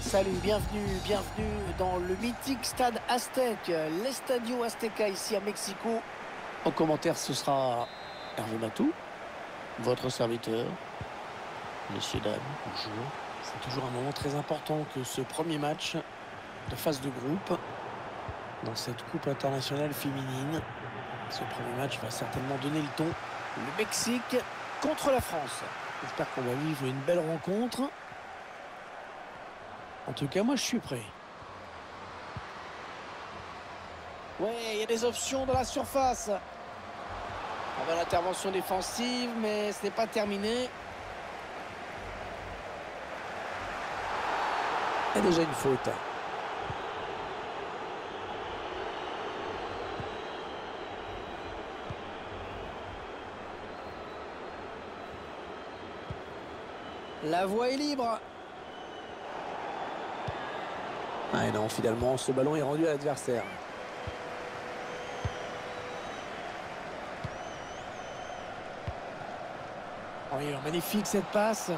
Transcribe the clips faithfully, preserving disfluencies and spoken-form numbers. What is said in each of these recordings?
Salut, bienvenue, bienvenue dans le mythique stade Aztec, l'Estadio Azteca ici à Mexico. En commentaire, ce sera Hervé Matou, votre serviteur. Messieurs, dames, bonjour. C'est toujours un moment très important que ce premier match de phase de groupe dans cette Coupe internationale féminine. Ce premier match va certainement donner le ton. Le Mexique contre la France. J'espère qu'on va vivre une belle rencontre. En tout cas, moi, je suis prêt. Ouais, il y a des options dans la surface. On va l'intervention défensive, mais ce n'est pas terminé. Il y a déjà une faute. La voie est libre. Ah et non, finalement, ce ballon est rendu à l'adversaire. Oui, magnifique cette passe.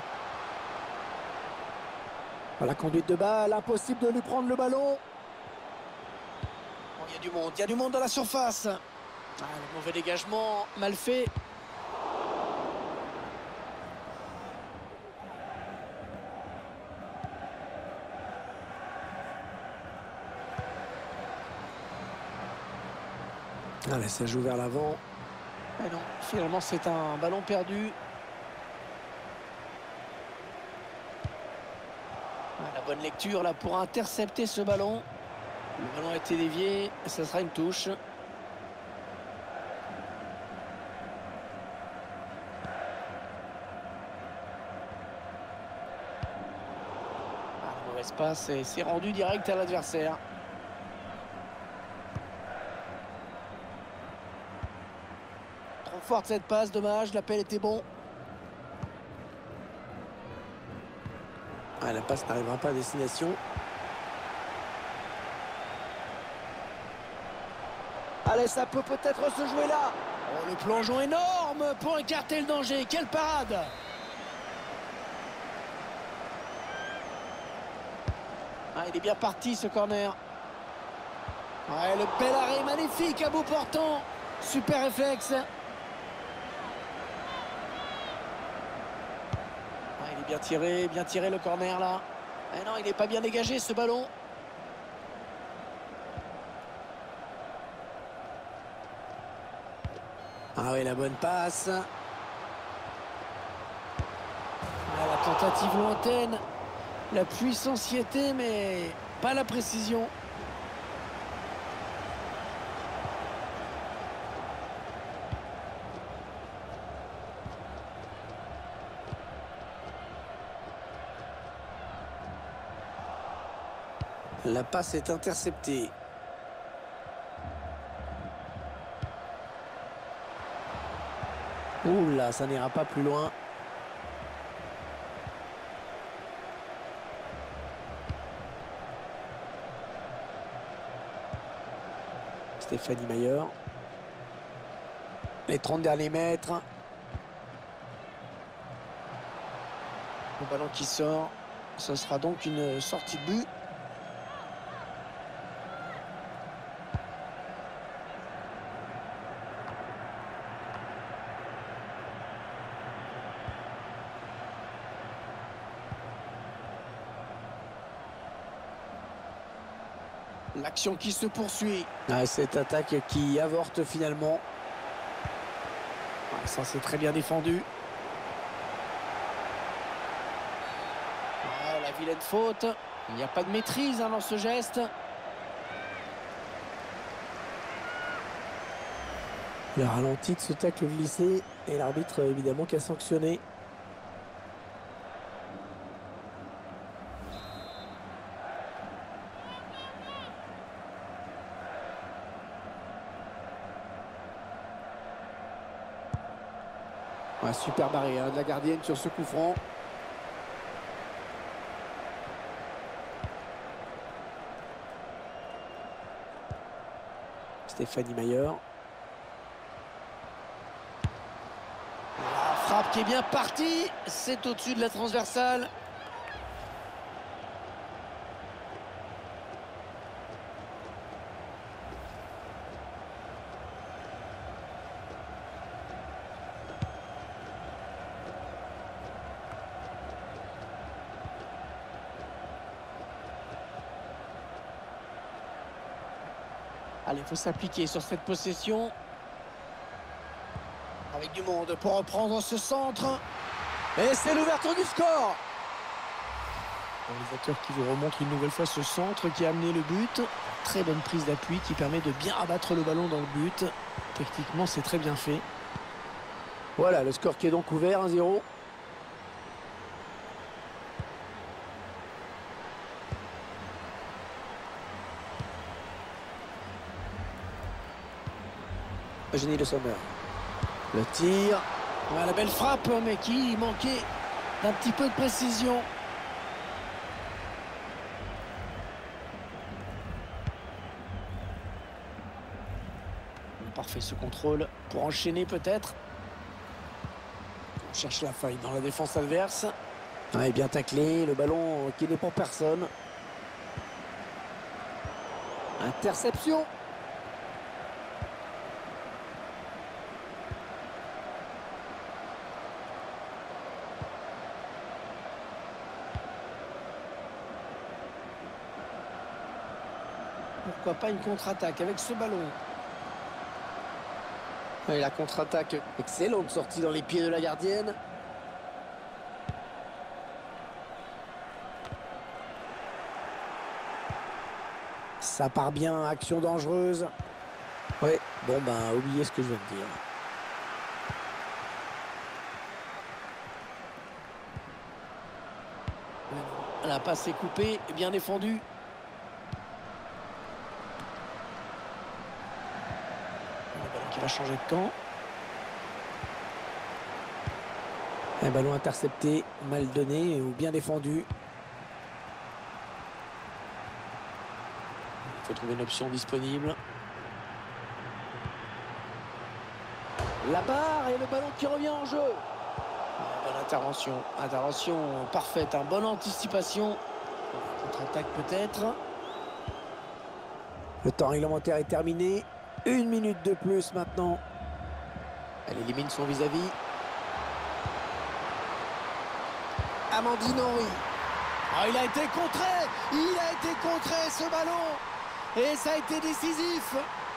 La conduite de balle, impossible de lui prendre le ballon. Oh, il y a du monde, il y a du monde dans la surface. Ah, le mauvais dégagement, mal fait. Allez, ça joue vers l'avant. Mais non, finalement, c'est un ballon perdu. Ah, la bonne lecture là pour intercepter ce ballon. Le ballon a été dévié, ça sera une touche. Ah, mauvaise passe et c'est rendu direct à l'adversaire. Trop forte cette passe, dommage, l'appel était bon. Ah, la passe n'arrivera pas à destination. Allez, ça peut peut-être se jouer là. Oh, le plongeon énorme pour écarter le danger. Quelle parade! Ah, il est bien parti ce corner. Ouais, le bel arrêt magnifique à bout portant. Super réflexe. Ah, il est bien tiré, bien tiré le corner là. Ah non, il n'est pas bien dégagé ce ballon. Ah oui, la bonne passe. Ah, la tentative lointaine. La puissance y était, mais pas la précision. La passe est interceptée. Ouh là, ça n'ira pas plus loin. Stéphanie Mayer. Les trente derniers mètres. Le ballon qui sort. Ce sera donc une sortie de but. L'action qui se poursuit. Ah, cette attaque qui avorte finalement. Ah, ça, c'est très bien défendu. Ah, la vilaine faute. Il n'y a pas de maîtrise hein, dans ce geste. Il a ralenti de ce tacle glissé. Et l'arbitre, évidemment, qui a sanctionné. Ouais, super barré hein, de la gardienne sur ce coup franc. Stéphanie Mayer. La frappe qui est bien partie. C'est au-dessus de la transversale. Allez, il faut s'appliquer sur cette possession. Avec du monde pour reprendre ce centre. Et c'est l'ouverture du score. Réalisateur qui vous remontre une nouvelle fois ce centre qui a amené le but. Très bonne prise d'appui qui permet de bien abattre le ballon dans le but. Techniquement, c'est très bien fait. Voilà, le score qui est donc ouvert, un zéro. Eugénie Le Sommer. Le tir. Ouais, la belle frappe, mais qui manquait d'un petit peu de précision. Parfait ce contrôle pour enchaîner peut-être. On cherche la faille dans la défense adverse. Ouais, bien taclé, le ballon qui n'est pour personne. Interception. Pourquoi pas une contre-attaque avec ce ballon. Et la contre-attaque, excellente sortie dans les pieds de la gardienne. Ça part bien, action dangereuse. Ouais, bon ben, oubliez ce que je viens de dire. La passe est coupée, bien défendue. Qui va changer de camp. Un ballon intercepté, mal donné ou bien défendu. Il faut trouver une option disponible. La barre et le ballon qui revient en jeu. Bonne intervention, intervention parfaite, hein. Bonne anticipation. Contre-attaque peut-être. Le temps réglementaire est terminé. Une minute de plus maintenant. Elle élimine son vis-à-vis. Amandine Henry. Oh, il a été contré. Il a été contré ce ballon. Et ça a été décisif.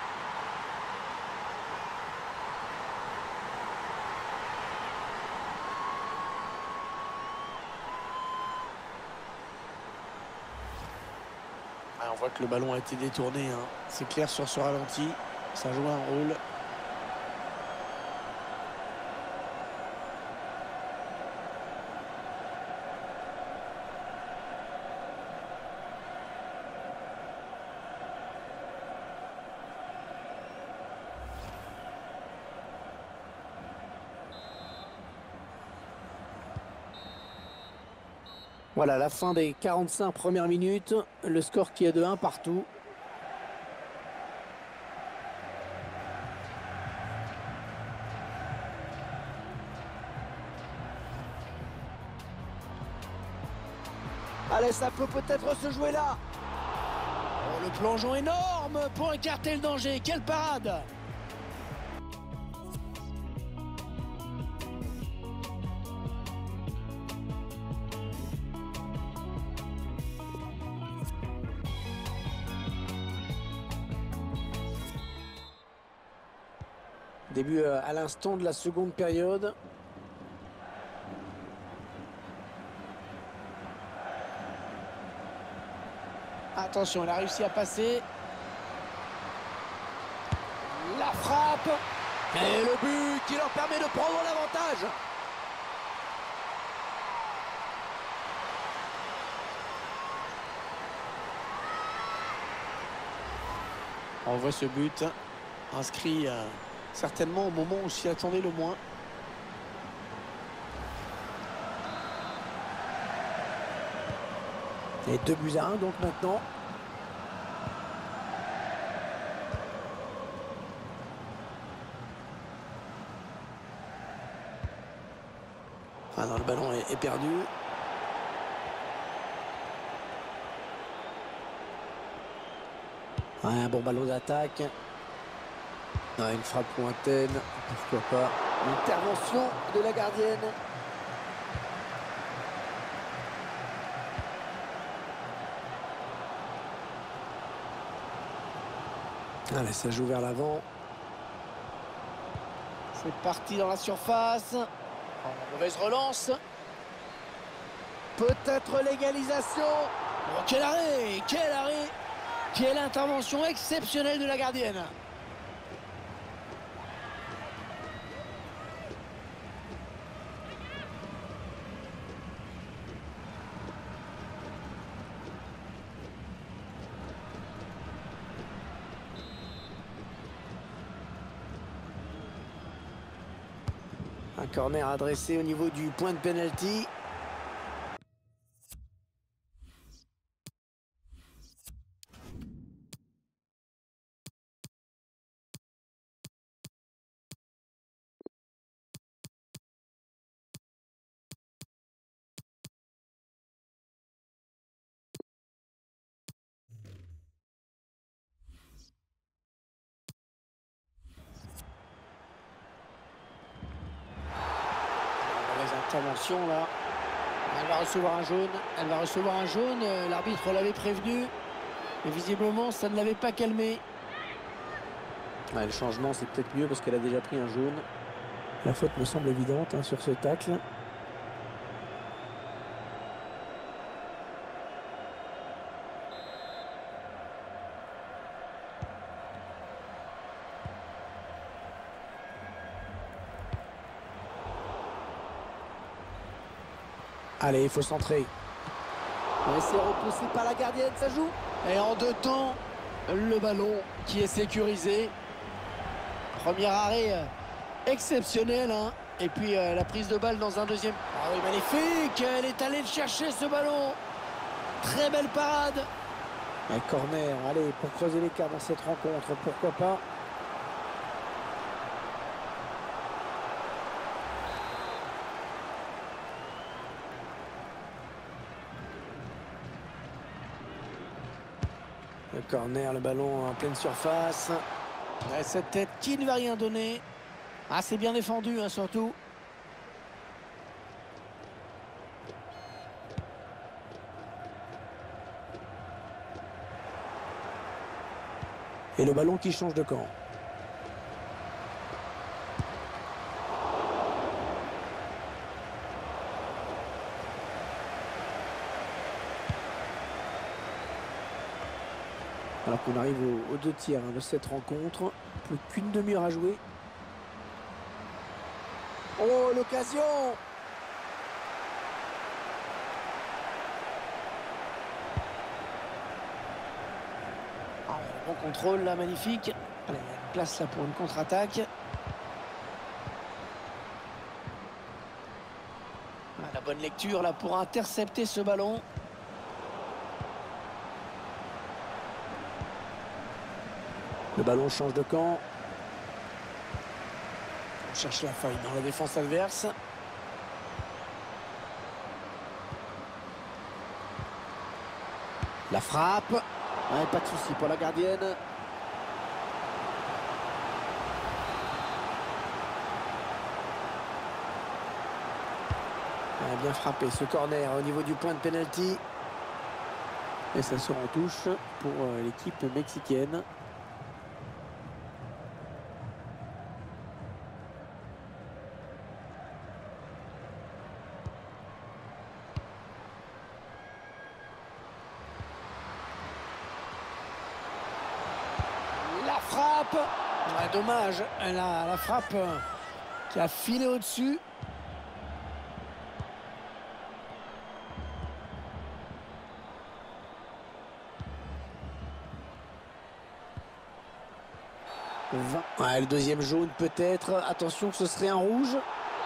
Ah, on voit que le ballon a été détourné, hein. C'est clair sur ce ralenti. Ça joue un rôle. Voilà la fin des quarante-cinq premières minutes. Le score qui est de un partout. Allez, ça peut peut-être se jouer là. Oh, le plongeon énorme pour écarter le danger. Quelle parade! Début à l'instant de la seconde période. Attention, elle a réussi à passer. La frappe. Et le but qui leur permet de prendre l'avantage. On voit ce but inscrit euh, certainement au moment où s'y attendait le moins. Et deux buts à un donc maintenant. Ah non, le ballon est, est perdu. Ouais, un bon ballon d'attaque. Ah, une frappe lointaine, pourquoi pas. L'intervention de la gardienne. Allez, ça joue vers l'avant. C'est parti dans la surface. Oh, mauvaise relance. Peut-être l'égalisation. Oh, quel arrêt! Quel arrêt! Quelle intervention exceptionnelle de la gardienne. Un corner adressé au niveau du point de pénalty. Intervention là. Elle va recevoir un jaune. Elle va recevoir un jaune. L'arbitre l'avait prévenu. Mais visiblement, ça ne l'avait pas calmé. Ouais, le changement, c'est peut-être mieux parce qu'elle a déjà pris un jaune. La faute me semble évidente hein, sur ce tacle. Allez, il faut centrer. C'est repoussé par la gardienne, ça joue. Et en deux temps, le ballon qui est sécurisé. Premier arrêt euh, exceptionnel. Hein. Et puis euh, la prise de balle dans un deuxième. Ah oui, magnifique. Elle est allée le chercher, ce ballon. Très belle parade. Un corner, allez, pour creuser l'écart dans cette rencontre, pourquoi pas. Le corner, le ballon en pleine surface. Et cette tête qui ne va rien donner. Ah, c'est bien défendu, hein, surtout. Et le ballon qui change de camp. Alors qu'on arrive aux, aux deux tiers hein, de cette rencontre. Plus qu'une demi-heure à jouer. Oh, l'occasion! Oh, bon contrôle là, magnifique. Allez, place là pour une contre-attaque. Ah, la bonne lecture là pour intercepter ce ballon. Le ballon change de camp. On cherche la faille dans la défense adverse. La frappe. Ouais, pas de souci pour la gardienne. Elle a bien frappé ce corner au niveau du point de pénalty. Et ça sort en touche pour l'équipe mexicaine. Frappe, ouais, dommage, la, la frappe qui a filé au-dessus. Ouais, le deuxième jaune peut-être, attention ce serait un rouge.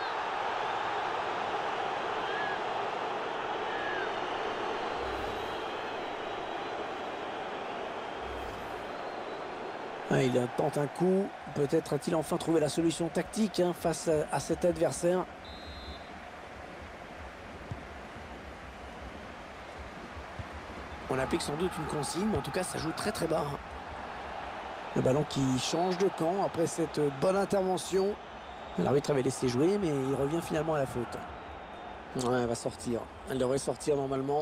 Il tente un coup, peut-être a-t-il enfin trouvé la solution tactique hein, face à, à cet adversaire. On applique sans doute une consigne, mais en tout cas ça joue très très bas. Le ballon qui change de camp après cette bonne intervention. L'arbitre avait laissé jouer, mais il revient finalement à la faute. Ouais, elle va sortir. Elle devrait sortir normalement.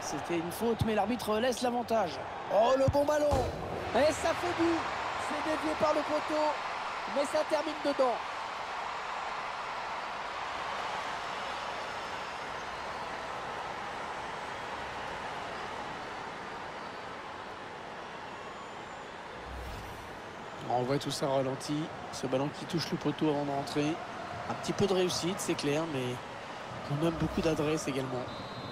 C'était une faute, mais l'arbitre laisse l'avantage. Oh, le bon ballon! Et ça fait but! C'est dévié par le poteau, mais ça termine dedans. On voit tout ça ralenti. Ce ballon qui touche le poteau avant de rentrer. Un petit peu de réussite, c'est clair, mais quand même beaucoup d'adresse également.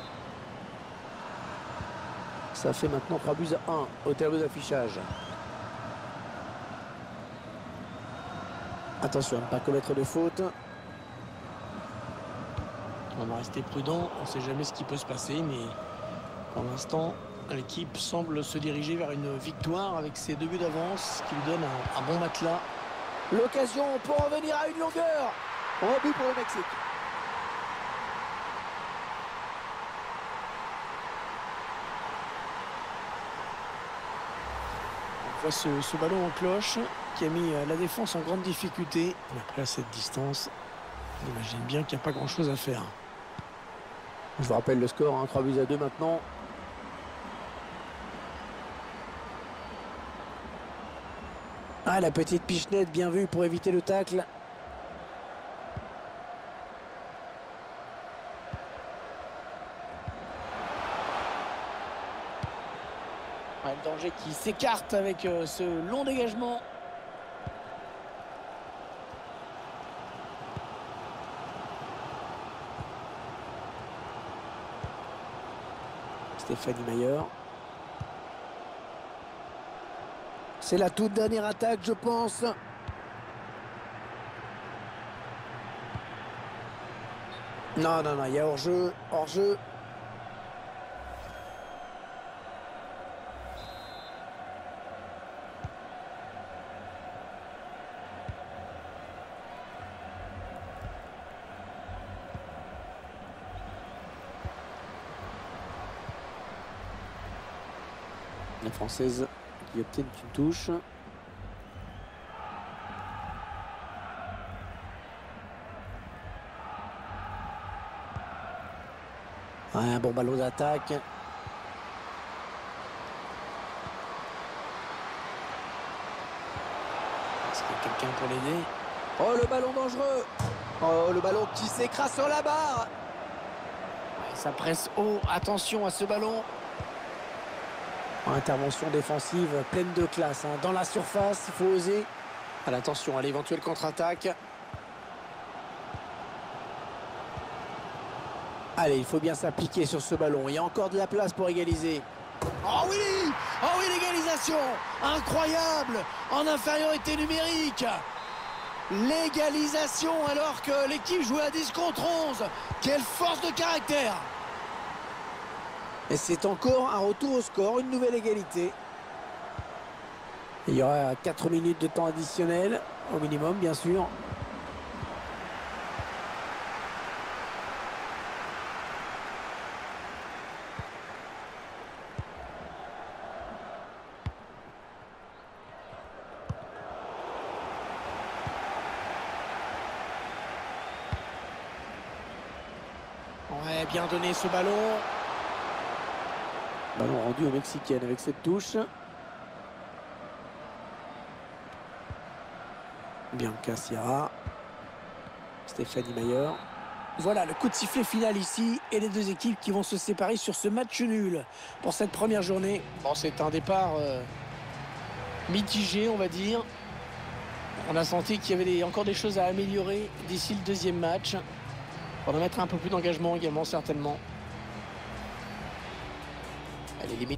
Ça fait maintenant trois buts à un au tableau d'affichage. Attention à ne pas commettre de faute. On va rester prudent. On ne sait jamais ce qui peut se passer, mais pour l'instant, l'équipe semble se diriger vers une victoire avec ses deux buts d'avance, ce qui lui donne un, un bon matelas. L'occasion pour revenir à une longueur. Au but pour le Mexique. On voit ce, ce ballon en cloche qui a mis la défense en grande difficulté. Après, à cette distance, on imagine bien qu'il n'y a pas grand-chose à faire. Je vous rappelle le score, hein, trois buts à deux maintenant. Ah, la petite pichenette bien vue pour éviter le tacle. Ah, le danger qui s'écarte avec euh, ce long dégagement. Stéphanie Mayer. C'est la toute dernière attaque, je pense. Non, non, non, il y a hors-jeu, hors-jeu. La Française qui obtient une touche. Ouais, un bon ballon d'attaque. Est-ce qu'il y a quelqu'un pour l'aider? Oh, le ballon dangereux! Oh, le ballon qui s'écrase sur la barre! Ouais, ça presse haut. Attention à ce ballon. Intervention défensive pleine de classe, hein. Dans la surface, il faut oser. Attention à l'éventuelle contre-attaque. Allez, il faut bien s'appliquer sur ce ballon. Il y a encore de la place pour égaliser. Oh oui! Oh oui, l'égalisation! Incroyable! En infériorité numérique! L'égalisation alors que l'équipe jouait à dix contre onze. Quelle force de caractère! Et c'est encore un retour au score, une nouvelle égalité. Il y aura quatre minutes de temps additionnel, au minimum, bien sûr. Ouais, bien donné ce ballon. Ballon rendu aux Mexicaines avec cette touche. Bianca Sierra. Stéphanie Mayer. Voilà le coup de sifflet final ici. Et les deux équipes qui vont se séparer sur ce match nul pour cette première journée. Bon, c'est un départ euh, mitigé, on va dire. On a senti qu'il y avait des, encore des choses à améliorer d'ici le deuxième match. On va mettre un peu plus d'engagement également, certainement. Allez, limite.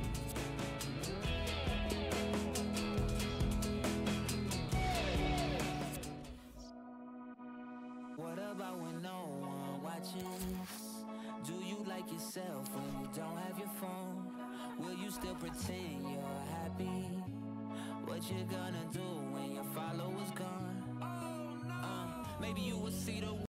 What about when no one watches? Do you like yourself when you don't have your phone? Will you still pretend you're happy? What you gonna do when your followers gone? Uh, maybe you will see the